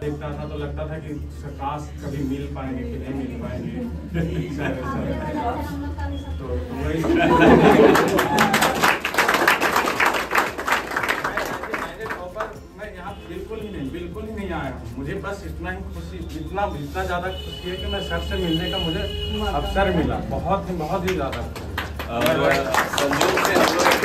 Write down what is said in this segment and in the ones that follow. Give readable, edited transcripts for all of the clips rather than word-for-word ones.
देखता था तो लगता था कि काश कभी मिल पाएंगे कि नहीं मिल पाएंगे। तो वही मैं यहाँ बिल्कुल ही नहीं आया हूँ। मुझे बस इतना ही खुशी, इतना ज़्यादा खुशी है कि मैं सर से मिलने का मुझे अवसर मिला, बहुत ही ज़्यादा। और संयोग से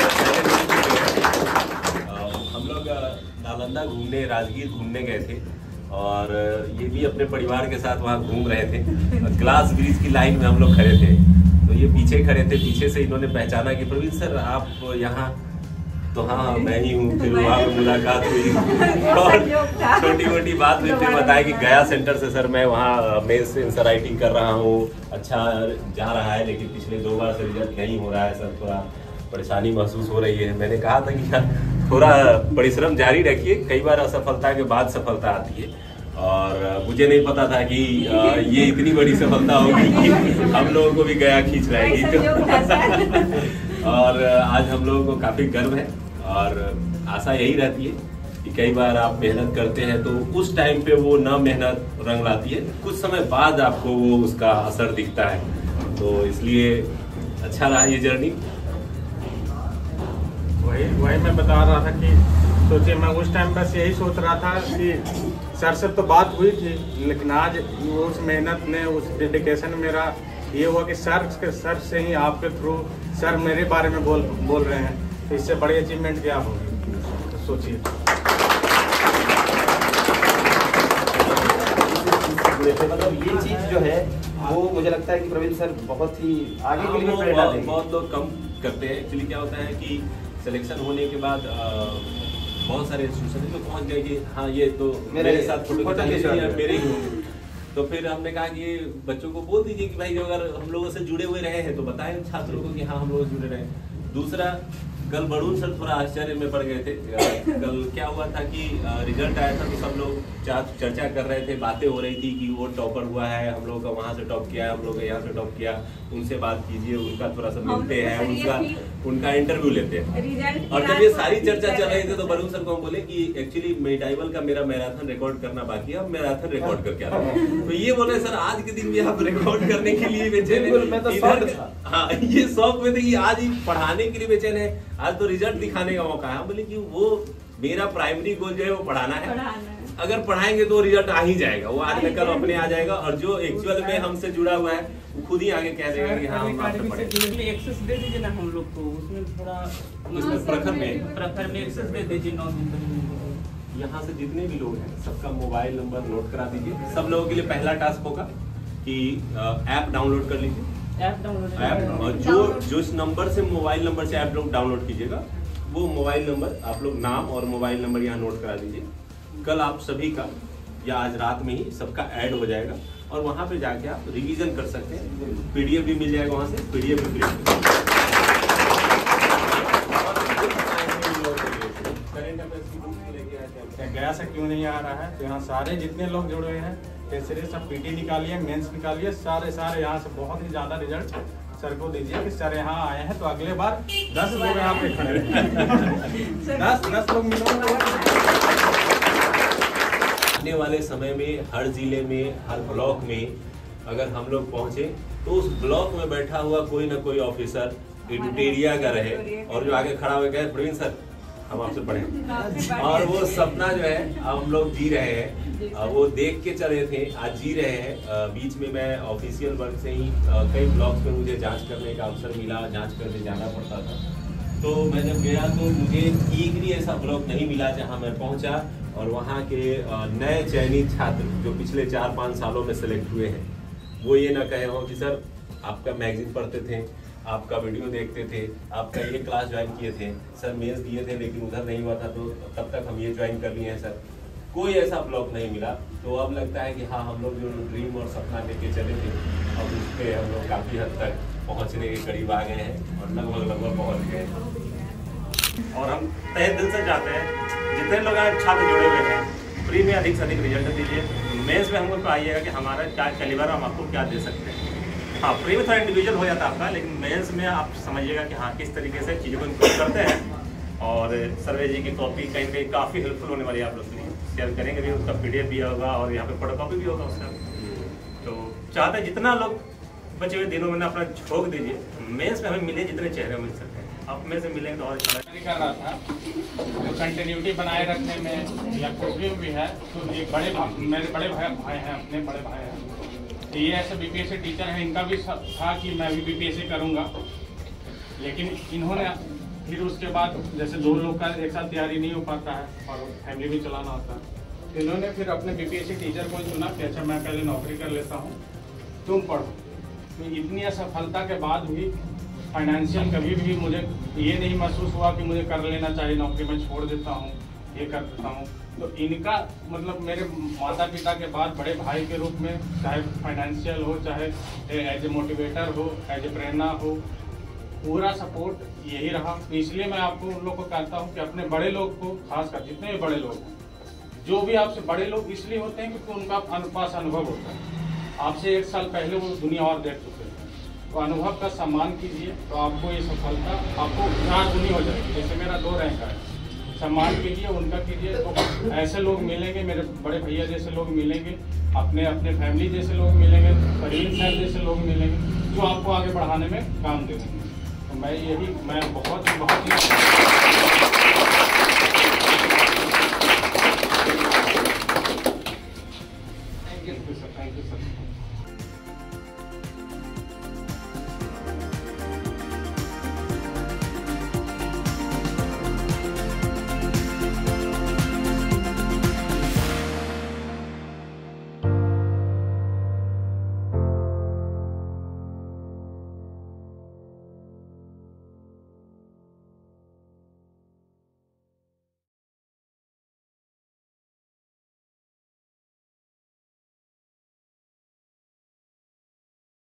हम लोग नालंदा घूमने, राजगीर घूमने गए थे और ये भी अपने परिवार के साथ वहाँ घूम रहे थे। ग्लास ब्रिज की लाइन में हम लोग खड़े थे, तो ये पीछे खड़े थे। पीछे से इन्होंने पहचाना कि प्रवीण सर आप यहाँ, तो हाँ मैं ही हूँ। फिर वहाँ पे मुलाकात हुई और छोटी मोटी बात में फिर बताया कि गया सेंटर से सर मैं वहाँ मेंस आंसर राइटिंग कर रहा हूँ, अच्छा जा रहा है, लेकिन पिछले 2 बार से रिजल्ट नहीं हो रहा है सर, थोड़ा परेशानी महसूस हो रही है। मैंने कहा था कि थोड़ा परिश्रम जारी रखिए, कई बार असफलता के बाद सफलता आती है। और मुझे नहीं पता था कि ये इतनी बड़ी सफलता होगी कि हम लोगों को भी गया खींच लाएगी। और आज हम लोगों को काफी गर्व है और आशा यही रहती है कि कई बार आप मेहनत करते हैं तो उस टाइम पे वो न मेहनत रंग लाती है, कुछ समय बाद आपको वो उसका असर दिखता है। तो इसलिए अच्छा रहा ये जर्नी। वही मैं बता रहा था कि सोचिए, मैं उस टाइम बस यही सोच रहा था कि सर से तो बात हुई थी, लेकिन आज उस मेहनत ने, उस डेडिकेशन मेरा ये हुआ कि सर से ही आपके थ्रू सर मेरे बारे में बोल रहे हैं, तो इससे बड़ी अचीवमेंट क्या होगी। तो सोचिए, मतलब ये चीज जो है वो मुझे लगता है कि प्रवीण सर बहुत ही आगे के लिए प्रेरणा देंगे। बहुत लोग कम करते हैं। एक्चुअली क्या होता है कि सिलेक्शन होने के बाद बहुत सारे इंस्टीट्यूशन में पहुंच गए कि हाँ ये तो मेरे साथ फोटो मेरे ही होंगे। तो फिर हमने कहा कि बच्चों को बोल दीजिए कि भाई जो अगर हम लोगों से जुड़े हुए रहे हैं तो बताएं छात्रों को कि हाँ हम लोग से जुड़े रहे। दूसरा, कल बड़ून सर थोड़ा आश्चर्य में पड़ गए थे। कल क्या हुआ था कि रिजल्ट आया था तो सब लोग चर्चा कर रहे थे, बातें हो रही थी कि वो टॉपर हुआ है, हम लोगों का वहाँ से टॉप किया है, हम लोग का यहाँ से टॉप किया, उनसे बात कीजिए, उनका थोड़ा सा मिलते हैं, उनका इंटरव्यू लेते हैं। और जब ये सारी चर्चा चल रही थी तो बड़ून सर को हम बोले कि एक्चुअली मेटाइबल का मेरा मैराथन रिकॉर्ड करना बाकी है, अब मैराथन रिकॉर्ड करके आ रहा हूं। तो ये बोले सर आज के दिन भी आप रिकॉर्ड करने के लिए बेचैन है। हाँ, ये शौक में थे कि आज ही पढ़ाने के लिए बेचैन है, आज तो रिजल्ट दिखाने का मौका है। बोले कि वो मेरा प्राइमरी गोल जो है वो पढ़ाना है। अगर पढ़ाएंगे तो रिजल्ट आ ही जाएगा, वो आज कल अपने आ जाएगा। और जो एक्चुअल में हमसे जुड़ा हुआ है वो खुद ही आगे कह देगा कि हाँ हम आपसे पढ़ेंगे। एक्सेस दे दीजिए ना हम लोग को, उसमें थोड़ा उसमें प्रखर में एक्सेस दे दीजिए 9 दिन तक। यहाँ से जितने भी लोग हैं सबका मोबाइल नंबर नोट करा दीजिए। सब लोगों के लिए पहला टास्क होगा कि ऐप डाउनलोड कर लीजिए। ऐप जो इस नंबर से, मोबाइल नंबर से ऐप लोग डाउनलोड कीजिएगा, वो मोबाइल नंबर आप लोग नाम और मोबाइल नंबर यहाँ नोट करा दीजिए। कल आप सभी का या आज रात में ही सबका ऐड हो जाएगा और वहाँ पे जाके आप रिवीजन कर सकते हैं। पीडीएफ भी मिल जाएगा, वहाँ से पीडीएफ भी गया से क्यों नहीं आ रहा है, तो यहाँ सारे जितने लोग जुड़े हुए हैं टेस्टरी सब पीटी निकालिए, मेंस निकालिए, सारे यहाँ से बहुत ही ज्यादा रिजल्ट सर को दीजिए कि सर यहाँ आए हैं तो अगले बार 10 लोग यहाँ पे खड़े 10 लोग मिलेंगे। आने वाले समय में हर जिले में, हर ब्लॉक में अगर हम लोग पहुंचे तो उस ब्लॉक में बैठा हुआ कोई ना कोई ऑफिसर एडिटेरिया का रहे और जो आगे खड़ा हुआ कहे प्रवीण सर हम आपसे पढ़े। और वो सपना जो है हम लोग जी रहे हैं, वो देख के चले थे, आज जी रहे हैं। बीच में मैं ऑफिशियल वर्क से ही कई ब्लॉक्स में मुझे जांच करने का अवसर मिला, जांच करने जाना पड़ता था। तो मैं जब गया तो मुझे एक भी ऐसा ब्लॉक नहीं मिला जहां मैं पहुंचा और वहां के नए चयनित छात्र जो पिछले 4-5 सालों में सेलेक्ट हुए हैं वो ये ना कहे हो कि सर आपका मैगजीन पढ़ते थे, आपका वीडियो देखते थे, आपका ये क्लास ज्वाइन किए थे, सर मेंस दिए थे लेकिन उधर नहीं हुआ था तो तब तक हम ये ज्वाइन कर लिए हैं सर। कोई ऐसा ब्लॉक नहीं मिला। तो अब लगता है कि हाँ हम लोग जो ड्रीम और सपना लेके चले थे अब उस पर हम लोग काफ़ी हद तक पहुँचने के करीब आ गए हैं और लगभग पहुँच गए हैं। और हम तहे दिल से चाहते हैं जितने लोग छात्र जुड़े हुए हैं प्री में अधिक से अधिक रिजल्ट दीजिए। मेंस में हमको आइएगा कि हमारा क्या कैलिबर हम आपको क्या दे सकते हैं। हाँ, प्री में थोड़ा इंडिविजुअल हो जाता है आपका, लेकिन मेंस में आप समझिएगा कि हाँ किस तरीके से चीज़ों को इम्प्रूव करते हैं। और सर्वे जी की कॉपी कहीं काफ़ी हेल्पफुल होने वाली है आप लोग के लिए। शेयर करेंगे भी, उसका PDF भी होगा और यहाँ पे फोटोकॉपी भी होगा उसका। तो चाहते हैं जितना लोग बचे हुए दिनों में ना अपना झोंक दीजिए, मेंस में हमें मिले जितने चेहरे मिल सकते हैं, आप में से मिलेंगे तो और अच्छा कर रहा था तो कंटिन्यूटी बनाए रखने में या कुछ भी है तो एक मेरे बड़े भाई हैं, अपने बड़े भाई हैं, तो ये ऐसे BPSC टीचर हैं, इनका भी था कि मैं भी BPSC करूँगा, लेकिन इन्होंने फिर उसके बाद जैसे 2 लोग का एक साथ तैयारी नहीं हो पाता है और फैमिली भी चलाना होता है, तो इन्होंने फिर अपने BPSC टीचर को चुना कि अच्छा मैं पहले नौकरी कर लेता हूँ, तुम पढ़ो। तो इतनी असफलता के बाद भी फाइनेंशियल कभी भी मुझे ये नहीं महसूस हुआ कि मुझे कर लेना चाहिए नौकरी, मैं छोड़ देता हूँ, ये कर देता हूँ। तो इनका मतलब मेरे माता पिता के बाद बड़े भाई के रूप में, चाहे फाइनेंशियल हो, चाहे एज ए मोटिवेटर हो, एज ए प्रेरणा हो, पूरा सपोर्ट यही रहा। तो इसलिए मैं आपको उन लोग को कहता हूँ कि अपने बड़े लोग को, खासकर जितने भी बड़े लोग हैं, जो भी आपसे बड़े लोग इसलिए होते हैं क्योंकि उनका पास अनुभव होता है, आपसे 1 साल पहले वो दुनिया और देख चुके हैं, तो अनुभव का सम्मान कीजिए, तो आपको ये सफलता आपको 4 गुनी हो जाएगी। जैसे मेरा 2 रैंक है, सम्मान कीजिए, उनका कीजिए, तो ऐसे लोग मिलेंगे, मेरे बड़े भैया जैसे लोग मिलेंगे, अपने फैमिली जैसे लोग मिलेंगे, परवीन साहब जैसे लोग मिलेंगे, जो आपको आगे बढ़ाने में काम देंगे। तो मैं बहुत ही